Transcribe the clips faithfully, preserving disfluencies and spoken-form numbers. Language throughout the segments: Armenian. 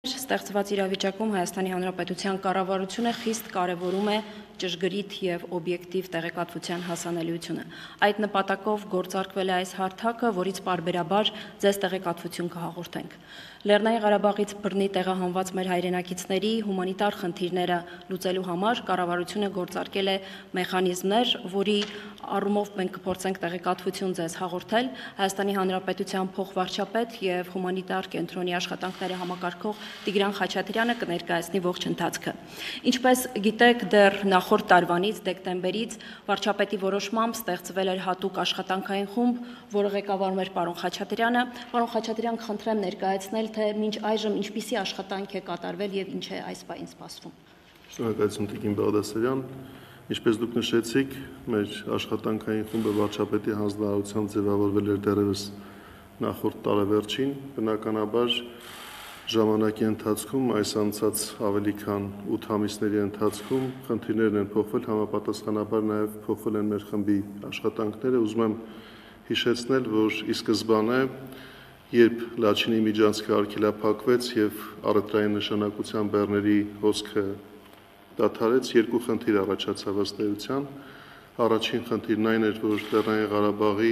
Ստեղծված իրավիճակում Հայաստանի Հանրապետության կառավարությունը խիստ կարևորում է ճշգրիտ եւ օբյեկտիվ տեղեկատվության հասանելիությունը։ Այդ նպատակով գործարկվել է այս հարթակը, որից պարբերաբար ձեզ տեղեկատվություն կհաղորդենք։ Լեռնային Ղարաբաղից բռնի տեղահանված մեր հայրենակիցների հումանիտար խնդիրները լուծելու համար կառավարությունը գործարկել է մեխանիզմներ, որի առումով մենք կփորձենք տեղեկատվություն ձեզ հաղորդել։ Հայաստանի Հանրապետության փոխվարչապետ եւ հումանիտար կենտրոնի աշխատանքները համակարգող Տիգրան Խաչատրյանը կներկայացնի ողջ ընթացքը։ Ինչպես գիտեք, դեռ նախորդ տարվանից դեկտեմբերից վարչապետի որոշմամբ ստեղծվել էր հատուկ աշխատանքային խումբ, որը ղեկավարում էր պարոն Խաչատրյանը։ Պարոն Խաչատրյան, խնդրեմ ներկայացնել, թե մինչ այժմ ինչպիսի աշխատանք է կատարվել եւ ինչ է այս պահին սպասվում։ Շնորհակալություն Տիկին Բաղդասարյան։ Ինչպես դուք նշեցիք, մեր աշխատանքային խումբը վարչապետի հանձնարարությամբ ձևավորվել էր դեռևս նախորդ տարեվերջին, բնականաբար ժամանակի ընթացքում, այս անցած ավելի քան ութ ամիսների ընթացքում խնդիրներն են փոխվել, համապատասխանաբար նաև փոխվել են մեր խմբի աշխատանքները։ Ուզում եմ հիշեցնել, որ ի սկզբանե, երբ Լաչինի միջանցքը արգելափակվեց եւ առևտրային նշանակության բեռների հոսքը դադարեց, երկու խնդիր առաջացավ ըստ էության։ Առաջին խնդիրն այն էր, որ Լեռնային Ղարաբաղի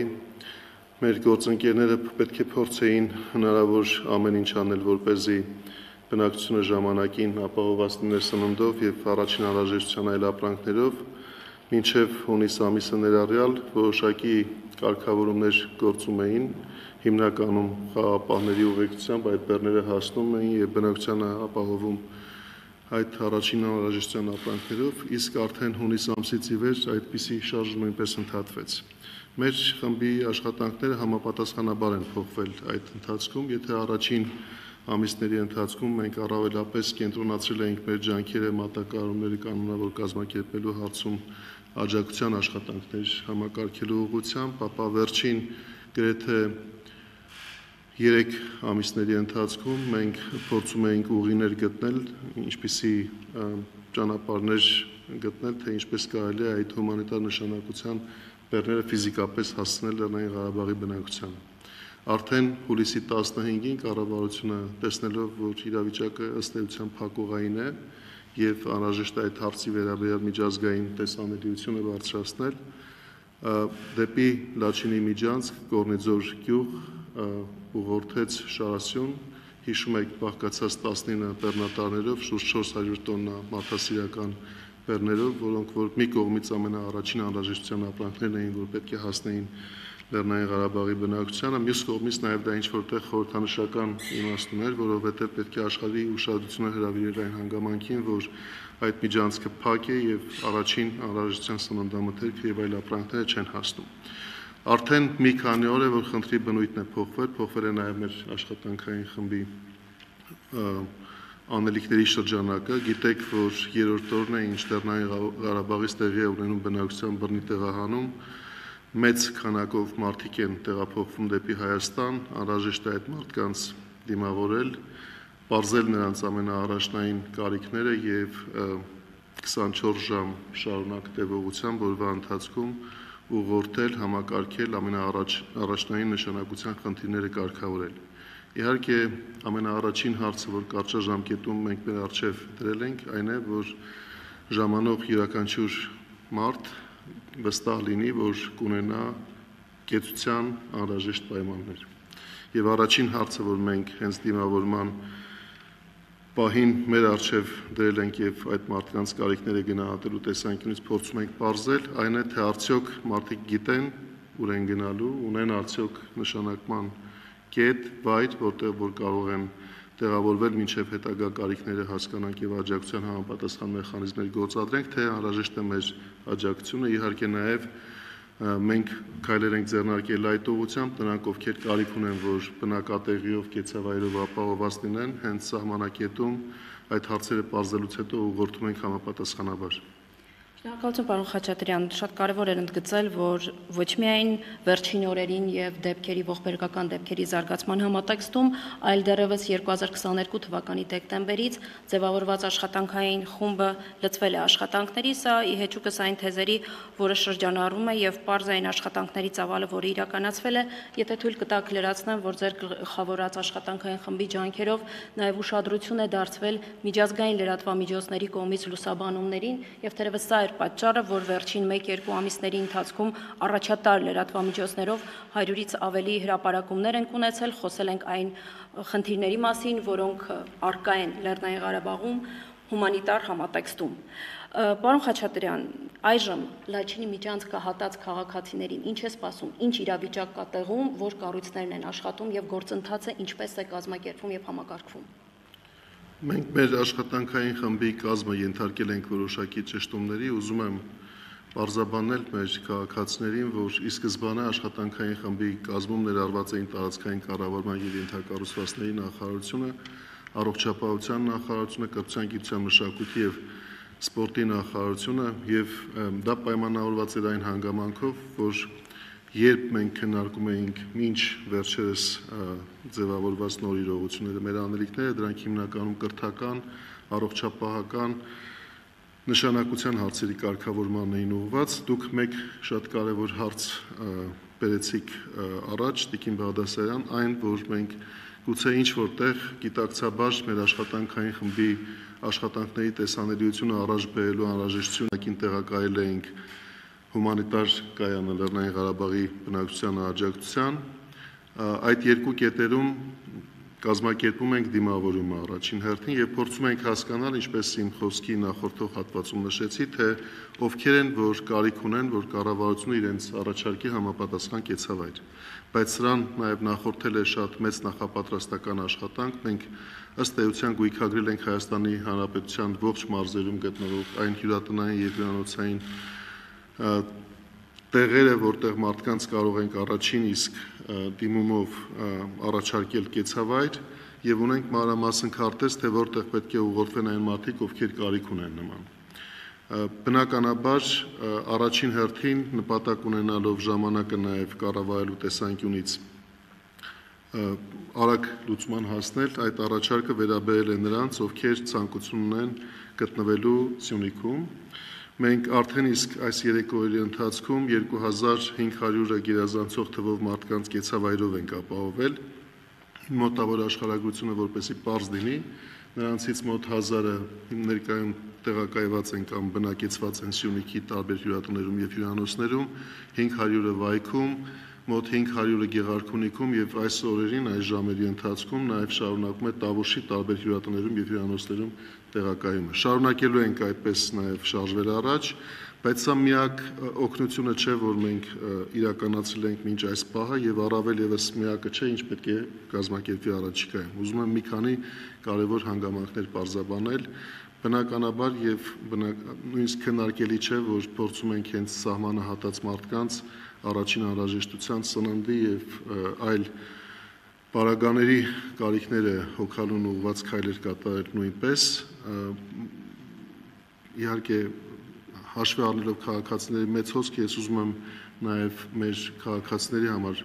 մեր գործընկերները պետք է փորձեին հնարավոր ամեն ինչ անել, որպեսզի բնակչությունը ժամանակին ապահովված լիներ սննդով եւ առաջին անհրաժեշտության այլ ապրանքներով, մինչեւ հունիս ամիսը ներառյալ որոշակի կարգավորումներ գործում էին, հիմնականում խաղապահների ուղեկցությամբ այդ բեռները հասնում էին եւ բնակչությանը ապահովում այդ առաջին անհրաժեշտության ապրանքներով, իսկ արդեն հունիս ամսից ի վեր այդպիսի շարժը նույնպես ընդհատվեց։ Մեր խմբի աշխատանքները համապատասխանաբար են փոխվել այդ ընթացքում, եթե առաջին ամիսների ընթացքում մենք առավելապես կենտրոնացրել էինք մեր ջանքերը մատակարարումների կանոնավոր կազմակերպելու հարցում աջակցության աշխատանքներ համակարգելու ուղղությամբ, ապա վերջին գրեթե երեք ամիսների ընթացքում մենք փորձում էինք ուղիներ գտնել, ինչպիսի ճանապարհներ գտնել, թե ինչպես կարելի է այդ հումանիտար նշանակության բեռները ֆիզիկապես հասցնել Լեռնային Ղարաբաղի բնակչությանը։ Արդեն հուլիսի տասնհինգին կառավարությունը, տեսնելով, որ իրավիճակը ըստ էության փակուղային է եւ անհրաժեշտ է այդ հարցի վերաբերյալ միջազգային տեսանելիությունը բարձրացնել, դեպի Լաչինի միջանցք Կորնիձոր գյուղ ուղղորդեց շարասյուն, հիշում եք, բաղկացած տասնինը բեռնատարներով, շուրջ չորս հարյուր տոննա մարդասիրական բեռներով, որոնք որ մի կողմից ամենաառաջին անհրաժեշտության ապրանքներն էին, որ պետք է հասնեին Լեռնային Ղարաբաղի բնակչությանը, մյուս կողմից նաև դա ինչ որտեղ խորհրդանշական իմաստ ուներ, որովհետև պետք է աշխարհի ուշադրությունը հրավիրել այն հանգամանքին, որ այդ միջանցքը փակ է եւ առաջին անհրաժեշտության սննդամթերքը եւ այլ ապրանքները չեն հասնում։ Արդեն մի քանի օր է, որ խնդրի բնույթն է փոխվել, փոխվել է նաև մեր աշխատանքային խմբի անելիքների շրջանակը։ Գիտեք, որ երրորդ օրն է, ինչ Լեռնային Ղարաբաղից տեղի է ունենում բնակչության բռնի տեղահանում, մեծ քանակով մարդիկ են տեղափոխվում դեպի Հայաստան, անհրաժեշտ է այդ մարդկանց դիմավորել, պարզել նրանց ամենաառաջնային կարիքները եւ քսանչորս ժամ շարունակ տևողությամբ օրվա ընթացքում ուղղորդել, համակարգել ամենաառաջնային նշանակության խնդիրները կարգավորել։ Իհարկե, ամենաառաջին հարցը, որ կարճաժամկետում մենք մեր առջև դրել ենք, այն է, որ ժամանող յուրաքանչյուր մարդ վստահ լինի, որ կունենա կեցության անհրաժեշտ պայմաններ։ Եվ առաջին հարցը, որ մենք հենց դիմավորման պահին մեր առջև դրել ենք եւ այդ մարդկանց կարիքները գնահատելու տեսանկյունից փորձում ենք պարզել, այն է, թե արդյոք մարդիկ գիտեն ուր են գնալու, ունեն արդյոք նշանակման կետ, վայր, որտեղ որ կարող են տեղավորվել մինչև հետագա կարիքները հասկանանք եւ աջակցության համապատասխան մեխանիզմներ գործադրենք, թե անհրաժեշտ է մեր աջակցությունը, իհարկե նաեւ մենք քայլեր ենք ձեռնարկել այդ ուղղությամբ, նրանք ովքեր կարիք ունեն, որ բնակատեղիով, կեցավայրով ապահովված լինեն, հենց սահմանակետում այդ հարցերը պարզելուց հետո ուղղորդում ենք համապատասխանաբար։ Շնորհակալություն պարոն Խաչատրյան, շատ կարևոր էր ընդգծել, որ ոչ միայն վերջին օրերին եւ դեպքերի ողբերգական դեպքերի զարգացման համատեքստում, այլ դեռևս երկու հազար քսաներկու թվականի դեկտեմբերից ձևավորված աշխատանքային խումբը լծվել է աշխատանքների, սա ի հեճուկս այն թեզերի, որը շրջանառում է եւ պարզ այն աշխատանքների ծավալը, որը իրականացվել է, եթե թույլ կտաք լրացնեմ, որ ձեր գլխավորած աշխատանքային խմբի ջանքերով նաեւ ուշադրություն է դարձվել միջազգային լրատվամիջոցների կողմից լուսաբանումներին եւ թերևս սա պատճառը, որ վերջին մեկ-երկու ամիսների ընթացքում առաջատար լրատվամիջոցներով հարյուրից ավելի հրապարակումներ ենք ունեցել, խոսել ենք այն խնդիրների մասին, որոնք առկա են Լեռնային Ղարաբաղում հումանիտար համատեքստում։ Պարոն Խաչատրյան, այժմ Լաչինի միջանցքը հատած քաղաքացիներին ինչ է սպասում, ինչ իրավիճակ կա տեղում, որ կառույցներն են աշխատում եւ գործընթացը ինչպես է կազմակերպվում եւ համակարգվում։ Մենք մեր աշխատանքային խմբի կազմը ենթարկել ենք որոշակի ճշտումների, ուզում եմ պարզաբանել մեր քաղաքացիներին, որ ի սկզբանե աշխատանքային խմբի կազմում ներառված էին տարածքային կառավարման եւ ենթակառուցվածքների նախարարությունը, առողջապահության նախարարությունը, կրթության, գիտության, մշակույթի եւ սպորտի նախարարությունը եւ դա պայմանավորված էր այն հանգամանքով, որ երբ մենք քննարկում էինք մինչ վերջերս ձևավորված նոր իրողությունները, մեր անելիքները դրանք հիմնականում կրթական, առողջապահական նշանակության հարցերի կարգավորման էին ուղղված։ Դուք մեկ շատ կարևոր հարց բերեցիք առաջ, Տիկին Բաղդասարյան, այն, որ մենք գուցե ինչ որտեղ գիտակցաբար մեր աշխատանքային խմբի աշխատանքների տեսանելիությունը առաջ բերելու անհրաժեշտություն տեղակայել էինք հումանիտար կայանը Լեռնային Ղարաբաղի բնակչության աջակցության, այդ երկու կետերում կազմակերպում ենք դիմավորումը առաջին հերթին եւ փորձում ենք հասկանալ, ինչպես իմ խոսքի նախորդող հատվածում նշեցի, թե ովքեր են, որ կարիք ունեն, որ կառավարությունը իրենց առաջարկի համապատասխան կեցավայր։ Բայց սրան նաեւ նախորդել է շատ մեծ նախապատրաստական աշխատանք, մենք ըստ էության գույքագրել ենք Հայաստանի Հանրապետության ողջ մարզերում գտնվող այն հյուրատնային եւ հյուրանոցային տեղերը, որտեղ մարդկանց կարող ենք առաջին իսկ դիմումով առաջարկել կեցավայր եւ ունենք մանրամասն քարտեզ, թե որտեղ պետք է ուղղորդվեն այն մարդիկ, ովքեր կարիք ունեն նման։ Բնականաբար առաջին հերթին նպատակ ունենալով ժամանակը նաեւ կառավարելու տեսանկյունից արագ լուծման հասնել, այդ առաջարկը վերաբերել է նրանց, ովքեր ցանկություն ունեն գտնվելու Սյունիքում։ Մենք արդեն իսկ այս երեք օրերի ընթացքում երկու հազար հինգ հարյուրը գերազանցող թվով մարդկանց կեցավայրով ենք ապահովել։ Մոտավոր աշխարհագրությունը որպեսզի պարզ լինի, նրանցից մոտ հազարը ներկայում տեղակայված են կամ բնակեցված են Սյունիքի տարբեր հյուրատներում եւ հյուրանոցներում, հինգ հարյուրը Վայքում, մոտ հինգ հարյուրը Գեղարքունիքում եւ այս օրերին, այս ժամերի ընթացքում նաեւ շարունակում է Տավուշի տարբեր հյուրատներում եւ հյուրանոցներում տեղակայումը։ Շարունակելու ենք այդպես նաեւ շարժվել առաջ, բայց սա միակ օգնությունը չէ, որ մենք իրականացրել ենք մինչ այս պահը եւ առավել եւս միակը չէ, ինչ պետք է կազմակերպվի առաջիկայում։ Ուզում եմ մի քանի կարեւոր հանգամանքներ պարզաբանել։ Բնականաբար եւ նույնիսկ քննարկելի չէ, որ փորձում ենք հենց սահմանը հատած մարդկանց առաջին անհրաժեշտության սննդի եւ այլ պարագաների կարիքները հոգալուն ուղղված քայլեր կատարել նույնպես։ Իհարկե հաշվի առնելով քաղաքացիների մեծ հոսք, ես ուզում եմ նաեւ մեր քաղաքացիների համար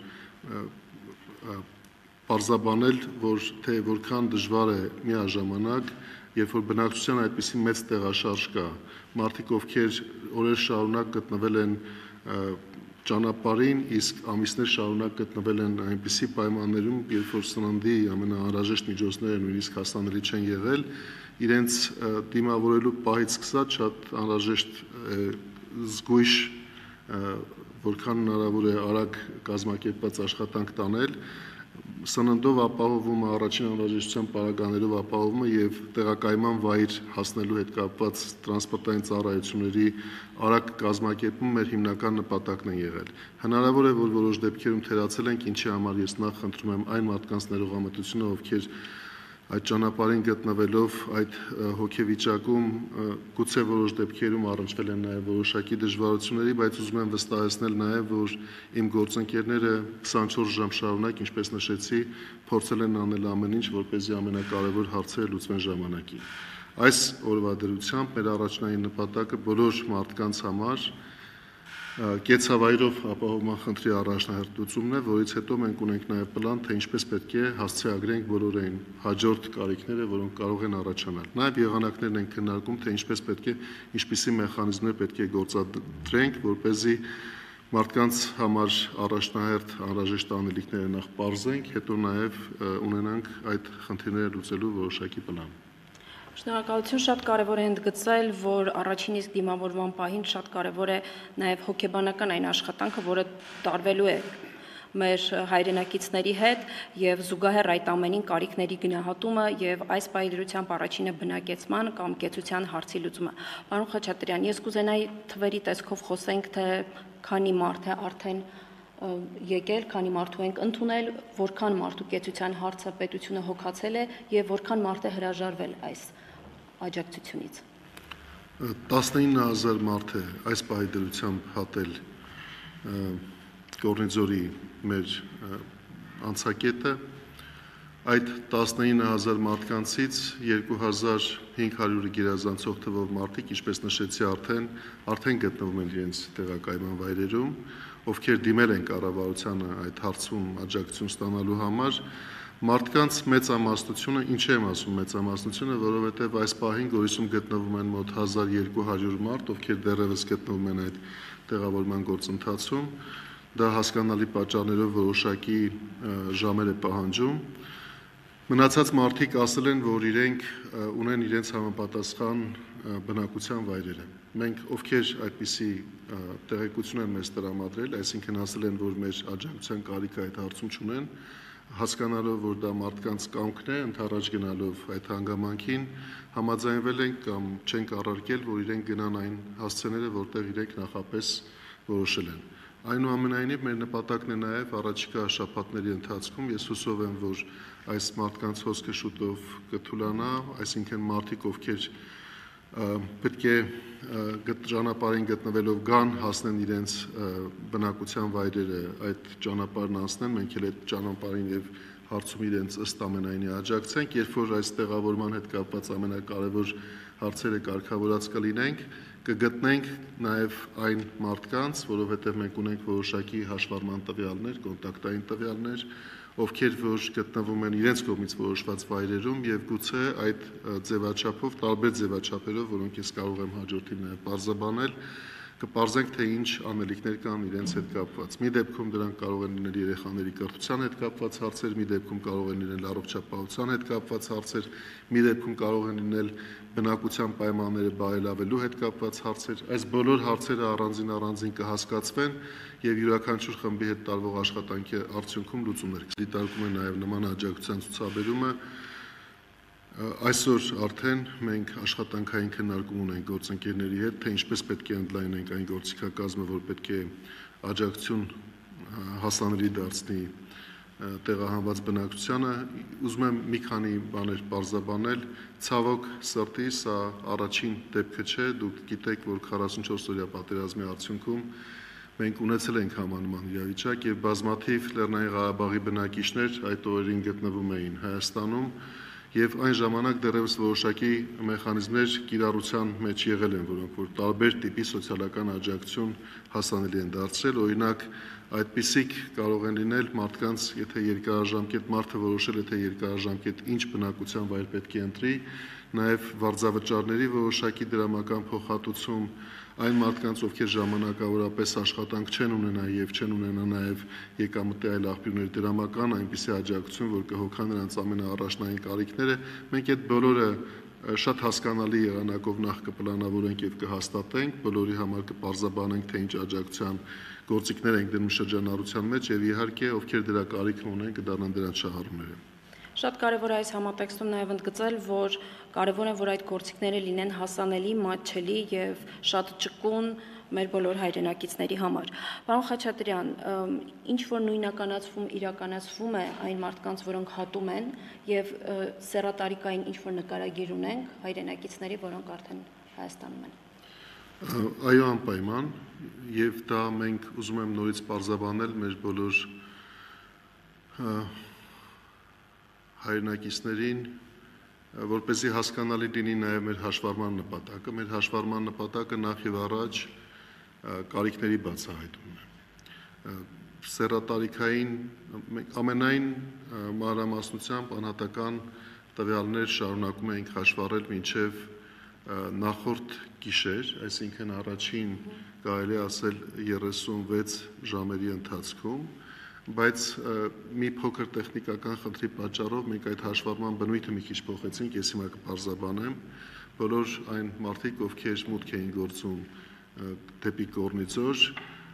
պարզաբանել, որ թե որքան դժվար է միաժամանակ, երբ որ բնակչության այդպիսի մեծ տեղաշարժ կա, մարդիկ ովքեր օրեր շարունակ գտնվել են ճանապարհին, իսկ ամիսներ շարունակ գտնվել են այնպիսի պայմաններում, երբ որ սննդի ամենաանհրաժեշտ միջոցները նույնիսկ հասանելի չեն եղել, իրենց դիմավորելու պահից սկսած շատ անհրաժեշտ զգույշ, որքան հնարավոր է արագ կազմակերպված աշխատանք տանել, սննդով ապահովումը, առաջին անհրաժեշտության պարագաներով ապահովումը եւ տեղակայման վայր հասնելու հետ կապված տրանսպորտային ծառայությունների արագ կազմակերպումը մեր հիմնական նպատակն է եղել։ Հնարավոր է, որ որոշ դեպքերում թերացել ենք, ինչի համար ես նախ խնդրում եմ այն մարդկանց ներողամտությունը, ովքեր այդ ճանապարհին գտնվելով այդ հոգեվիճակում գուցե որոշ դեպքերում առնչվել են նաև որոշակի դժվարությունների, բայց ուզում եմ վստահեցնել նաև, որ իմ գործընկերները քսանչորս ժամ շարունակ, ինչպես նշեցի, փորձել են անել ամեն ինչ, որպեսզի ամենակարևոր հարցերը լուծվեն ժամանակին։ Այս օրվա դրությամբ մեր առաջնային նպատակը բոլոր մարդկանց համար կեցավայրով ապահովման խնդրի առաջնահերթությունն է, որից հետո մենք ունենք նաև պլան, թե ինչպես պետք է հասցեագրենք բոլորին հաջորդ կարիքները, որոնք կարող են առաջանալ։ Նաև եղանակներն են քննարկում, թե ինչպես պետք է, ինչպիսի մեխանիզմներ պետք է գործադրենք, որպեսզի մարդկանց համար առաջնահերթ անհրաժեշտ անելիքները նախ պարզենք, հետո նաև ունենանք այդ խնդիրները լուծելու որոշակի պլան։ Շնորհակալություն, շատ կարևոր է ընդգծել, որ առաջին իսկ դիմավորման պահին շատ կարևոր է նաև հոգեբանական այն աշխատանքը, որը տարվելու է մեր հայրենակիցների հետ եւ զուգահեռ այդ ամենին կարիքների գնահատումը եւ այս պայլրությամբ առաջինը բնակեցման կամ կեցության հարցի լուծումը։ Պարոն Խաչատրյան, ես կուզենայի թվերի տեսքով խոսենք, թե քանի մարդ է արդեն եկել, քանի մարդու ենք ընդունել, որքան մարդու կեցության հարցը պետությունը հոգացել է եւ որքան մարդ է հրաժարվել այս աջակցությունից։ տասնինը հազար մարդ է այս պահի դրությամբ հատել Կորնիձորի մեր անցակետը, այդ տասնինը հազար մարդկանցից երկու հազար հինգ հարյուրը գերազանցող թվով մարդիկ, ինչպես նշեցի արդեն, արդեն գտնվում են իրենց տեղակայման վայրերում, ովքեր դիմել են կառավարությանը այդ հարցում աջակցություն ստանալու համար, մարդկանց մեծամասնությունը, ինչ եմ ասում մեծամասնությունը, որովհետև այս պահին Գորիսում գտնվում են մոտ հազար երկու հարյուր մարդ, ովքեր դեռևս գտնվում են այդ տեղավորման գործընթացում, դա հասկանալի պատճառներով որոշակի ժամեր է պահանջում։ Մնացած մարդիկ ասել են, որ իրենք ունեն իրենց համապատասխան բնակության վայրերը։ Մենք ովքեր այդպիսի տեղեկություն են մեզ տրամադրել, այսինքն ասել են, որ մեր աջակցության կարիքը այդ հարցում չունեն, հասկանալով, որ դա մարդկանց կամքն է, ընդառաջ գնալով այդ հանգամանքին, համաձայնվել ենք կամ չենք առարկել, որ իրենք գնան այն հասցեները, որտեղ իրենք նախապես որոշել են։ Այնուամենայնիվ մեր նպատակն է նաև առաջիկա շաբաթների ընթացքում, ես հուսով եմ, որ այս մարդկանց հոսքը շուտով կթուլանա, այսինքն մարդիկ, ովքեր պետք է ճանապարհին գտնվելով գան, հասնեն իրենց բնակության վայրերը, այդ ճանապարհն անցնեն, մենք էլ այդ ճանապարհին եւ հարցում իրենց ըստ ամենայնի աջակցենք, երբ որ այս տեղավորման հետ կապված ամենակարևոր հարցերը կարգավորած կլինենք, կգտնենք նաև այն մարդկանց, որովհետև մենք ունենք որոշակի հաշվառման տվյալներ, կոնտակտային տվյալներ, ովքեր որ գտնվում են իրենց կողմից որոշված վայրերում եւ գուցե այդ ձևաչափով, տարբեր ձևաչափերով, որոնք ես կարող եմ հաջորդին նաև բարձրաբանել, կպարզենք, թե ինչ անելիքներ կան իրենց հետ կապված։ Մի դեպքում դրանք կարող են լինել երեխաների կրթության հետ կապված հարցեր, մի դեպքում կարող են լինել առողջապահության հետ կապված հարցեր, մի դեպքում կարող են լինել բնակության պայմանները բարելավելու հետ կապված հարցեր։ Այս բոլոր հարցերը առանձին առանձին կհասկացվեն եւ յուրաքանչյուր խմբի հետ տարվող աշխատանքի արդյունքում լուծումներ կդիտարկում են նաեւ նման աջակցության ցուցաբերումը։ Այսօր արդեն մենք աշխատանքային քննարկում ունենք գործընկերների հետ, թե ինչպես պետք է ընդլայնենք այն գործիքակազմը, որ պետք է աջակցություն հասանելի դարձնի տեղահանված բնակչությանը։ Ուզում եմ մի քանի բաներ պարզաբանել, ցավոք սրտի սա առաջին դեպքը չէ, դուք գիտեք, որ քառասունչորս օրյա պատերազմի արդյունքում մենք ունեցել ենք համանման իրավիճակ եւ բազմաթիվ Լեռնային Ղարաբաղի բնակիչներ այդ օրերին գտնվում էին Հայաստանում եւ այն ժամանակ դեռևս որոշակի մեխանիզմներ կիրառության մեջ եղել են, որոնք որ տարբեր տիպի սոցիալական աջակցություն հասանելի են դարձրել, օրինակ այդպիսիք կարող են լինել մարդկանց, եթե երկարաժամկետ մարդը որոշել է, թե երկարաժամկետ ինչ բնակության վայր պետք է ընտրի, նաեւ վարձավճարների որոշակի դրամական փոխհատուցում այն մարդկանց, ովքեր ժամանակավորապես աշխատանք չեն ունենա եւ չեն ունենա նաեւ եկամտի այլ աղբյուրների դրամական այնպիսի աջակցություն, որ կհոգա նրանց ամենաառաջնային կարիքները, մենք այդ բոլորը շատ հասկանալի եղանակով նախ կպլանավորենք եւ կհաստատենք, բոլորի համար կպարզաբանենք, թե ինչ աջակցության գործիքներ ենք դնում շրջանառության մեջ եւ իհարկե ովքեր դրա կարիք ունեն կդառնան դրանց շահառուները։ Շատ կարևոր է այս համատեքստում նաև ընդգծել, որ կարևոր է, որ այդ գործիքները լինեն հասանելի, մատչելի եւ շատ ճկուն մեր բոլոր հայրենակիցների համար։ Պարոն Խաչատրյան, ինչ որ նույնականացվում, իրականացվում է այն մարդկանց, որոնք հատում են եւ սեռատարիկային ինչ որ նկարագիր ունենք հայրենակիցների, որոնք արդեն Հայաստանում են։ Այո, անպայման, եւ դա մենք ուզում եմ նորից պարզաբանել մեր բոլոր հայրենակիցներին որպեսզի հասկանալի լինի նաև մեր հաշվառման նպատակը, մեր հաշվառման նպատակը նախ եւ առաջ կարիքների բացահայտումն է։ Սեռատարիքային ամենայն մանրամասնությամբ անհատական տվյալներ շարունակում ենք հաշվառել մինչև նախորդ գիշեր, այսինքն առաջին կարելի է ասել երեսունվեց ժամերի ընթացքում, բայց մի փոքր տեխնիկական խնդրի պատճառով մենք այդ հաշվառման բնույթը մի քիչ փոխեցինք, ես հիմա կպարզաբանեմ, բոլոր այն մարդիկ, ովքեր մուտք էին գործում դեպի Կորնիձոր,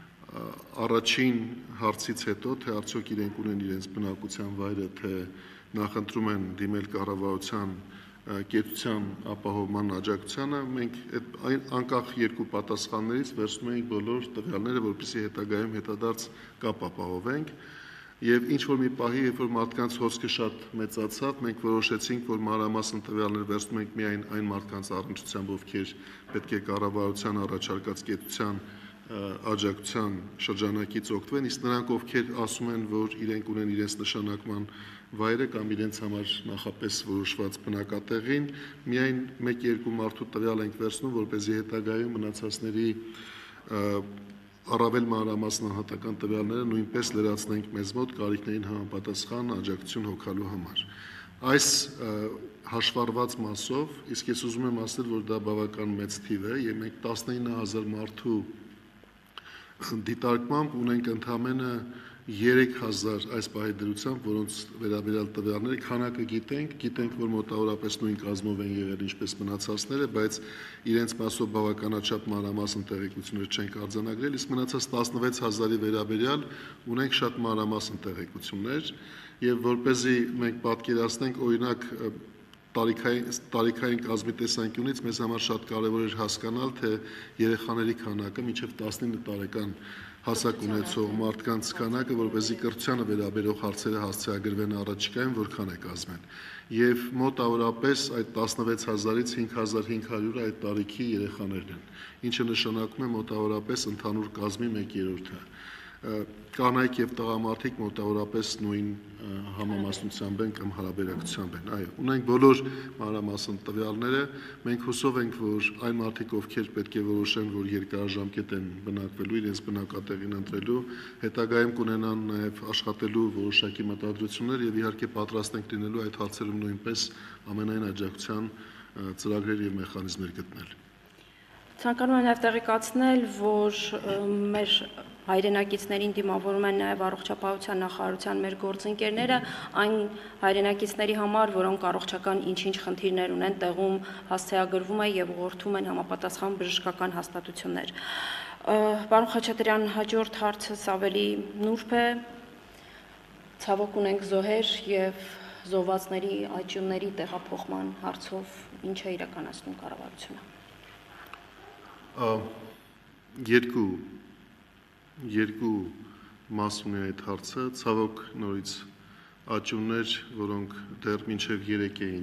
առաջին հարցից հետո, թե արդյոք իրենք ունեն իրենց բնակության վայրը, թե նախընտրում են դիմել կառավարության կեցության ապահովման աջակցությանը, մենք անկախ երկու պատասխաններից վերցնում ենք բոլոր տվյալները, որպեսզի հետագայում հետադարձ կապ ապահովենք, եւ ինչ որ մի պահի, երբ որ մարդկանց հոսքը շատ մեծացավ, մենք որոշեցինք, որ մանրամասն տվյալներ վերցնում ենք միայն այն մարդկանց առնչությամբ, ովքեր պետք է կառավարության առաջարկած կեցության աջակցության շրջանակից օգտվեն, իսկ նրանք, ովքեր ասում են, որ իրենք ունեն իրենց նշանակման վայրը կամ իրենց համար նախապես որոշված բնակատեղին, միայն մեկ-երկու մարդու տվյալ ենք վերցնում, որպեսզի հետագայում մնացածների առավել մանրամասն անհատական տվյալները նույնպես լրացնենք մեզ մոտ կարիքներին համապատասխան աջակցություն հոգալու համար։ Այս հաշվառված մասով, իսկ ես ուզում եմ ասել, որ դա բավական մեծ թիվ է, եւ մենք տասնինը հազար մարդու դիտարկմամբ ունենք ընդամենը երեք հազար այս պահի դրությամբ, որոնց վերաբերյալ տվյալները քանակը գիտենք, գիտենք, որ մոտավորապես նույն կազմով են եղել ինչպես մնացածները, բայց իրենց մասով բավականաչափ մանրամասն տեղեկություններ չենք արձանագրել, իսկ մնացած տասնվեց հազարի վերաբերյալ ունենք շատ մանրամասն տեղեկություններ, եւ որպեսզի մենք պատկերացնենք, օրինակ տարիքային տարիքային կազմի տեսանկյունից մեզ համար շատ կարևոր էր հասկանալ, թե երեխաների քանակը մինչև տասնինը տարեկան հասակ ունեցող մարդկանց քանակը, որպեսզի կրթությանը վերաբերող հարցերը հասցեագրվեն առաջիկայում, որքան է կազմեն։ Եվ մոտավորապես այդ տասնվեց հազարից հինգ հազար հինգ հարյուրը այդ տարիքի երեխաներն են, ինչը նշանակում է մոտավորապես ընդհանուր կազմի մեկ երրորդը։ Կանայք եւ տղամարդիկ մոտավորապես նույն համամասնությամբ են կամ հարաբերակցությամբ են։ Այո, ունենք բոլոր մանրամասն տվյալները, մենք հուսով ենք, որ այն մարդիկ, ովքեր պետք է որոշեն, որ երկարաժամկետ են բնակվելու, իրենց բնակատեղին ընտրելու, հետագայում կունենան նաեւ աշխատելու որոշակի մտադրություններ եւ իհարկե պատրաստ ենք լինելու այդ հարցերում նույնպես ամենայն աջակցության ծրագրեր եւ մեխանիզմներ գտնել։ Ցանկանում եմ նաև տեղեկացնել, որ մեր հայրենակիցներին դիմավորում են նաև առողջապահության նախարարության մեր գործընկերները, այն հայրենակիցների համար, որոնք առողջական ինչ-ինչ խնդիրներ ունեն, տեղում հասցեագրվում է եւ ուղղորդում են համապատասխան բժշկական հաստատություններ։ Պարոն Խաչատրյան, հաջորդ հարցս ավելի նուրբ է, ցավոք ունենք զոհեր եւ զոհվածների աճյունների տեղափոխման հարցով ինչ է իրականացնում կառավարությունը։ Երկու երկու մաս ունի այդ հարցը, ցավոք նորից աճյուններ, որոնք դեռ մինչև երեք էին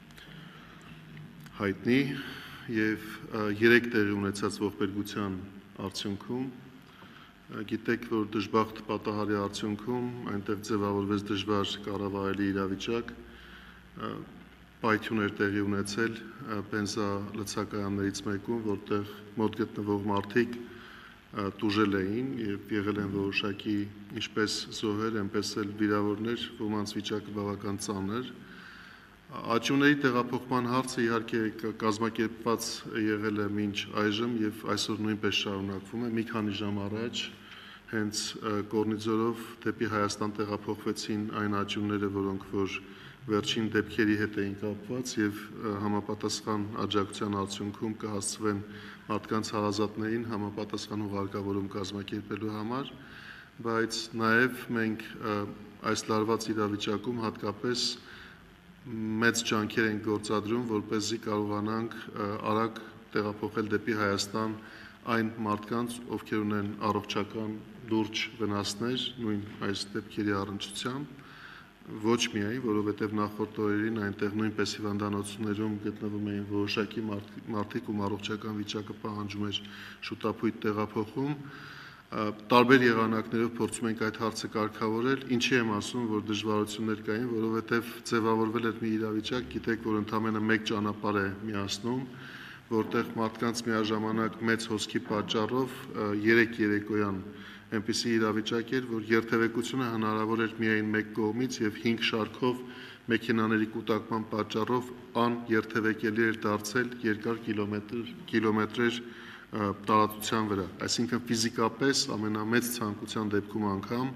հայտնի եւ երեք տեղի ունեցած ողբերգության արդյունքում գիտեք, որ դժբախտ պատահարի արդյունքում այնտեղ ձևավորվեց դժվար կառավարելի իրավիճակ, պայթյուն էր տեղի ունեցել բենզալցակայաններից մեկում, որտեղ մոտ գտնվող մարդիկ տուժել էին եւ եղել են որոշակի ինչպես զոհեր, այնպես էլ վիրավորներ, ոմանց վիճակը բավական ծանր։ Աճյունների տեղափոխման հարցը իհարկե կազմակերպված եղել է մինչ այժմ եւ այսօր նույնպես շարունակվում է։ Մի քանի ժամ առաջ հենց Կորնիձորով դեպի Հայաստան տեղափոխվեցին այն աճյունները, որոնք որ վերջին դեպքերի հետ էին կապված եւ համապատասխան աջակցության արդյունքում կհասցվեն մարդկանց հարազատներին համապատասխան ուղարկավորում կազմակերպելու համար, բայց նաեւ մենք այս լարված իրավիճակում հատկապես մեծ ջանքեր ենք գործադրում, որպեսզի կարողանանք արագ տեղափոխել դեպի Հայաստան այն մարդկանց, ովքեր ունեն առողջական լուրջ վնասներ նույն այս դեպքերի առնչությամբ, ոչ միայն, որովհետև նախորդ օրերին այնտեղ նույնպես հիվանդանոցներում գտնվում էին որոշակի մարդիկ, ում առողջական վիճակը պահանջում էր շուտապույտ տեղափոխում, Տարբեր եղանակներով փորձում ենք այդ հարցը կարգավորել, ինչի եմ ասում, որ դժվարություններ կային, որովհետև ձևավորվել էր մի իրավիճակ, գիտեք, որ ընդամենը մեկ ճանապարհ է միացնում, որտեղ մարդկանց միաժամանակ մեծ հոսքի պատճառով երեք երեկոյան այնպիսի իրավիճակ էր, որ երթևեկությունը հնարավոր էր միայն մեկ կողմից եւ հինգ շարքով մեքենաների կուտակման պատճառով աներթևեկելի էր դարձել երկար կիլոմետր կիլոմետրեր տարածության վրա, այսինքն ֆիզիկապես ամենամեծ ցանկության դեպքում անգամ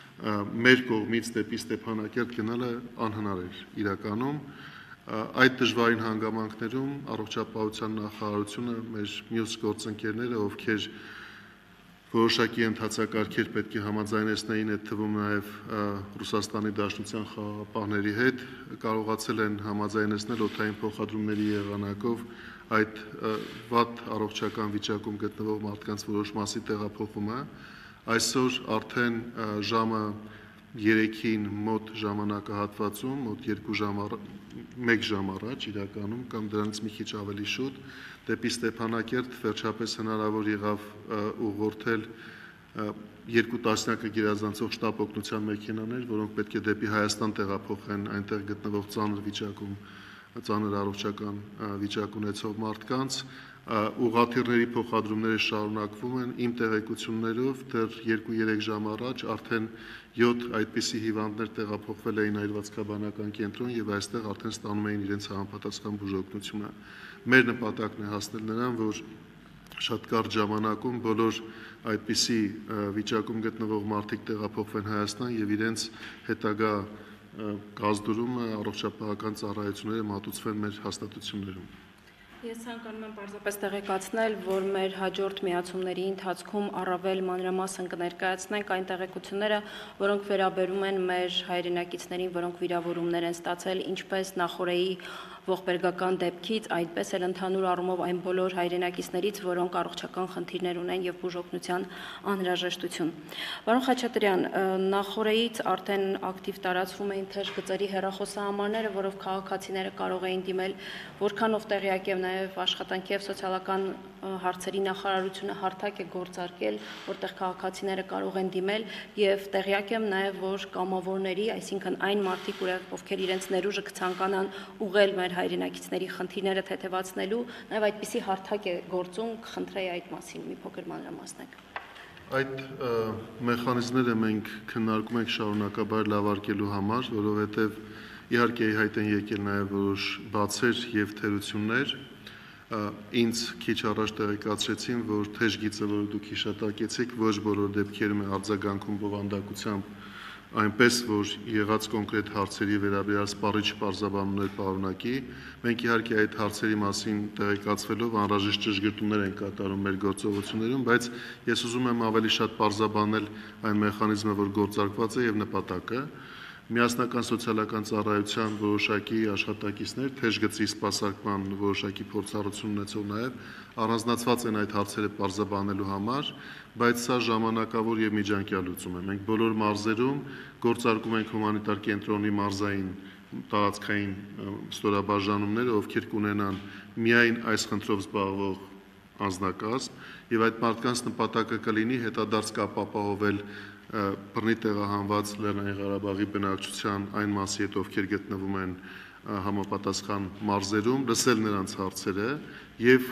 մեր կողմից դեպի Ստեփանակերտ գնալը անհնար էր իրականում այդ դժվարին հանգամանքներում առողջապահության նախարարությունը մեր մյուս գործընկերները ովքեր որոշակի ընթացակարգեր պետք է համաձայնեցնեին այդ թվում նաև Ռուսաստանի Դաշնության խաղաղապահների հետ կարողացել են համաձայնեցնել օդային փոխադրումների եղանակով այդ վատ առողջական վիճակում գտնվող մարդկանց որոշ մասի տեղափոխումը այսօր արդեն ժամը երեքին մոտ ժամանակահատվածում մոտ երկու ժամ մեկ ժամ առաջ իրականում կամ դրանից մի քիչ ավելի շուտ դեպի Ստեփանակերտ վերջապես հնարավոր եղավ ուղղորդել երկու տասնյակը գերազանցող շտապ օգնության մեքենաներ, որոնք պետք է դեպի Հայաստան տեղափոխեն այնտեղ գտնվող ծանր վիճակում ծանր առողջական վիճակ ունեցող մարդկանց ուղղաթիռների փոխադրումները շարունակվում են իմ տեղեկություններով դեռ երկու-երեք ժամ առաջ արդեն յոթ այդպիսի հիվանդներ տեղափոխվել էին այրվածքաբանական կենտրոն եւ այստեղ արդեն ստանում էին իրենց համապատասխան բուժօգնությունը մեր նպատակն է հասնել նրան որ շատ կարճ ժամանակում բոլոր այդպիսի վիճակում գտնվող մարդիկ տեղափոխվեն Հայաստան եւ իրենց հետագա գազդուրումը առողջապահական ծառայությունները մատուցվեն մեր հաստատություններում Ես ցանկանում եմ պարզապես տեղեկացնել, որ մեր հաջորդ միացումների ընթացքում առավել մանրամասն կներկայացնենք այն տեղեկությունները, որոնք վերաբերում են մեր հայրենակիցներին, որոնք վիրավորումներ են ստացել, ինչպես Նախորեի ողբերգական դեպքից, այդպես էլ ընդհանուր առումով այն բոլոր հայրենակիցներից, որոնք առողջական խնդիրներ ունեն եւ բուժօգնության անհրաժեշտություն։ Պարոն Խաչատրյան, Նախորեից արդեն ակտիվ տարածվում էին թեժ գծերի հեռախոսահամարները, որով քաղաքացիները կարող էին դիմել, որքանով տեղյակ եմ նաև աշխատանքի եւ սոցիալական հարցերի նախարարությունը հարթակ է գործարկել, որտեղ քաղաքացիները կարող են դիմել եւ տեղյակ եմ նաև որ կամավորների, այսինքն այն մարդիկ, ովքեր իրենց ներուժը կցանկանան ուղղել մեր հայրենակիցների խնդիրները թեթևացնելու, նաև այդպիսի հարթակ է գործում, կխնդրեի այդ մասին մի փոքր մանրամասնեք։ Այդ մեխանիզմները մենք քննարկում ենք շարունակաբար լավարկելու համար, որովհետեւ իհարկե հայտ են եկել նաև որոշ բացեր եւ թերություններ ինձ քիչ առաջ տեղեկացրեցին, որ թեժ գիծը, որ դուք հիշատակեցիք, ոչ բոլոր դեպքերում է արձագանքում բովանդակությամբ այնպես, որ եղած կոնկրետ հարցերի վերաբերյալ սպառիչ պարզաբանումներ պարունակի, մենք իհարկե այդ հարցերի մասին տեղեկացվելով անհրաժեշտ ճշգրտումներ են կատարում մեր գործողություններում, բայց ես ուզում եմ ավելի շատ պարզաբանել այն մեխանիզմը, որ գործարկված է եւ նպատակը Միասնական սոցիալական ծառայության որոշակի աշխատակիցներ թեժ գծի սպասարկման որոշակի փորձառություն ունեցող նաև առանձնացված են այդ հարցերը պարզաբանելու համար, բայց սա ժամանակավոր եւ միջանկյալ լուծում է։ Մենք բոլոր մարզերում գործարկում ենք հումանիտար կենտրոնի մարզային տարածքային ստորաբաժանումները, ովքեր կունենան միայն այս խնդրով զբաղվող անձնակազմ եւ այդ մարդկանց նպատակը կլինի հետադարձ կապ ապահովել բռնի տեղահանված Լեռնային Ղարաբաղի բնակչության այն մասի հետ, ովքեր գտնվում են համապատասխան մարզերում, լսել նրանց հարցերը եւ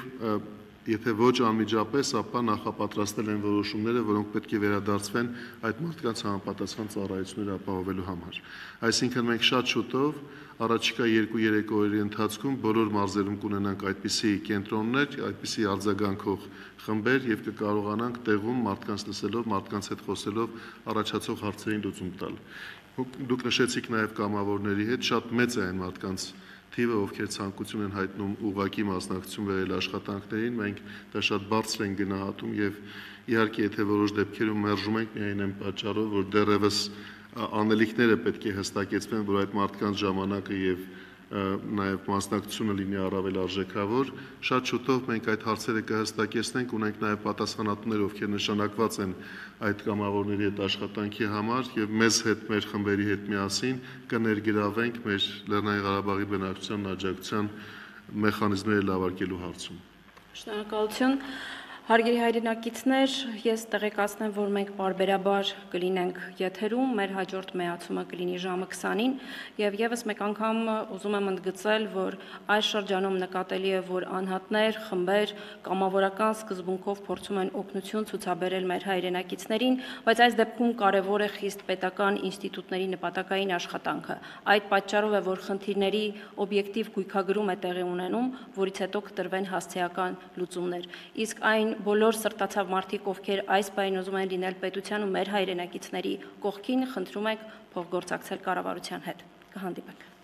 եթե ոչ անմիջապես, ապա նախապատրաստել են որոշումները, որոնք պետք է վերադարձվեն այդ մարդկանց համապատասխան ծառայությունները ապահովելու համար։ Այսինքն մենք շատ շուտով առաջիկա երկու-երեք օրերի ընթացքում բոլոր մարզերում կունենանք այդպիսի կենտրոններ, այդպիսի արձագանքող խմբեր եւ կկարողանանք տեղում մարդկանց լսելով, մարդկանց հետ խոսելով առաջացող հարցերին լուծում տալ։ Դուք նշեցիք նաեւ կամավորների հետ, շատ մեծ է այն մարդկանց թիվը, ովքեր ցանկություն են հայտնում ուղղակի մասնակցություն վերել աշխատանքներին, մենք դա շատ բարձր ենք գնահատում եւ իհարկե եթե որոշ դեպքերում մերժում ենք միայն այն պատճառով, որ դեռևս անելիքները պետք է հստակեցվեն, որ այդ մարդկանց ժամանակը եւ նաև մասնակցությունը լինի առավել արժեքավոր, շատ շուտով մենք այդ հարցերը կհստակեցնենք, ունենք նաև պատասխանատուներ, ովքեր նշանակված են այդ կամավորների հետ աշխատանքի համար եւ մեզ հետ, մեր խմբերի հետ միասին կներգրավենք մեր Լեռնային Ղարաբաղի բնակչության աջակցության մեխանիզմները լավարկելու հարցում։ Շնորհակալություն։ Հարգելի հայրենակիցներ, ես տեղեկացնեմ, որ մենք պարբերաբար կլինենք եթերում, մեր հաջորդ մեացումը կլինի ժամը քսանին, եւ եւս մեկ անգամ ուզում եմ ընդգծել, որ այս շրջանում նկատելի է, որ անհատներ, խմբեր կամավորական սկզբունքով փորձում են օգնություն ցուցաբերել մեր հայրենակիցներին, բայց այս դեպքում կարևոր է խիստ պետական ինստիտուտների նպատակային աշխատանքը։ Այդ պատճառով է, որ խնդիրների օբյեկտիվ գույքագրում է տեղի ունենում, որից հետո կտրվեն հասցեական լուծումներ։ Իսկ այն բոլոր սրտացավ մարդիկ, ովքեր այս պահին ուզում են լինել պետության ու մեր հայրենակիցների կողքին, խնդրում ենք փոխգործակցել կառավարության հետ։ Կհանդիպենք։